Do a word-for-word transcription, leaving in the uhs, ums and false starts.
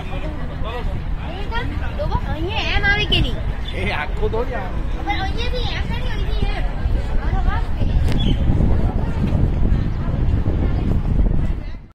અહીંયા એમ આવી કે નહીં? એ આખું થોડી આવે. પણ અહીંયા થી એમ